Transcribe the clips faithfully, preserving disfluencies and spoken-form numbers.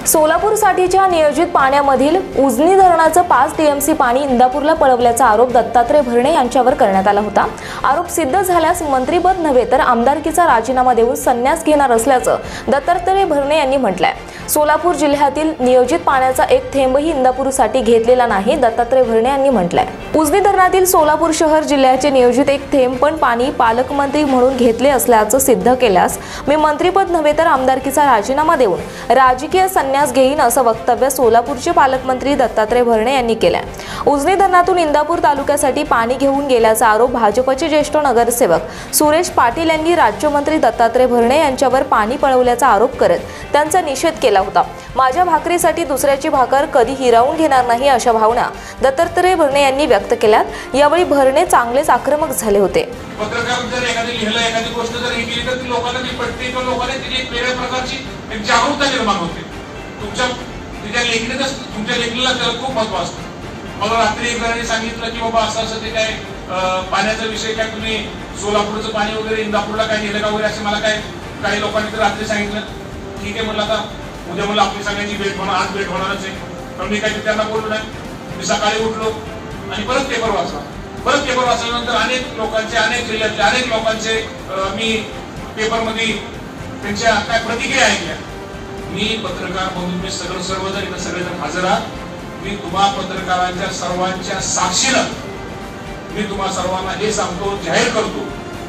सोलापूरसाठीच्या नियोजित पाण्यामधील उजनी धरणाचं पाच टीएमसी पाणी इंदापूरला पळवल्याचा आरोप दत्तात्रय भरणे यांच्यावर करण्यात आला होता। आरोप सिद्ध झाल्यास मंत्रिपद नव्हे तर आमदारकीचा राजीनामा देऊन संन्यास घेणार असल्याचं दत्तात्रय भरणे यांनी म्हटलंय। सोलापूर जिल्ह्यातील नियोजित पाण्याचा एक थेंबही इंदापूरसाठी घेतलेला नाही, दत्तात्रय भरणे यांनी म्हटलंय। उजनी धरणातील सोलापूर शहर जिल्ह्याचे नियोजित एक थेंब पण पाणी पालकमंत्री म्हणून घेतले असल्याचं सिद्ध केल्यास मी मंत्रिपद नव्हे तर आमदारकीचा राजीनामा देऊन राजकीय संन्यास घेईन असं वक्तव्य सोलापूरचे पालकमंत्री दत्तात्रय भरणे यांनी केलंय। उजनी धरणातून इंदापूर तालुक्यासाठी पाणी घेऊन गेल्याचा आरोप भाजपचे ज्येष्ठ नगरसेवक सुरेश पाटील यांनी राज्यमंत्री दत्तात्रय भरणे यांच्यावर पाणी पळवल्याचा आरोप करत त्यांचा निषेध केला होता। माझ्या भाकरीसाठी दुसऱ्याची भाकर कधी हिरावून घेणार नाही अशा भावना दत्तात्रय भरणे यांनी व्यक्त केल्यात। यावेळी भरणे चांगलेच आक्रमक झाले होते। पत्रकार जर एखादी लिहिलं एखादी गोष्ट जर हे केली तर ती लोकांना ती पटते किंवा लोकांना तिची एक वेगळ्या प्रकारची एक जागरूकता निर्माण होते। तुमच्या तिच्या लेखणीतच तुमच्या लेखणीला त्याला खूप महत्व असतं। मला रात्री एक जणांनी सांगितलं की बाबा असं असं ते काय पाण्याचा विषय काय तुम्ही सोलापूरचं पाणी वगैरे इंदापूरला काय नेलं का वगैरे असं मला काय काही लोकांनी तर रात्री सांगितलं। ठीक आहे म्हणलं आता उद्या मला आपली सगळ्यांची भेट होणार, आज भेट होणारच आहे, पण मी काही त्यांना बोललो नाही। मी सकाळी उठलो आणि परत पेपर वाचला। परत पेपर वाचल्यानंतर अनेक लोकांचे अनेक जिल्ह्यातले अनेक लोकांचे मी पेपरमध्ये त्यांच्या काय प्रतिक्रिया ऐकल्या। मी पत्रकार म्हणून मी सगळं सर्वजण इथं सगळेजण हजर आहात। मी तुम्हा पत्रकारांच्या सर्वांच्या साक्षीनं मी तुम्हा सर्वांना हे सांगतो, जाहीर करतो,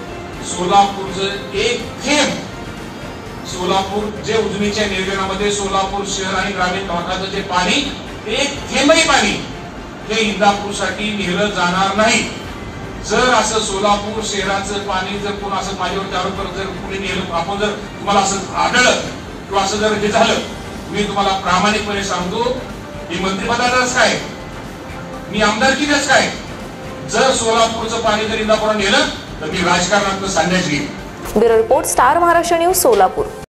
सोलापूरचं एक थेंब, सोलापूर जे उजनीच्या नियोजनामध्ये सोलापूर शहर आणि ग्रामीण भागाचं जे पाणी एक थेंबही पाणी हे इंदापूरसाठी नेलं जाणार नाही। जर असं सोलापूर शहराचं पाणी जर कोण असं माझ्यावरती आरोप करत जर कुणी नेलं, आपण जर तुम्हाला असं आढळलं किंवा असं जर हे झालं, मी तुम्हाला प्रामाणिकपणे सांगतो, मी मंत्रिपदालाच काय मी आमदारकीलाच काय, जर सोलापूरचं पाणी जर इंदापूरला नेलं तर मी राजकारणात संन्यास घेईन। Bureau report, star Maharashtra news, Solapur.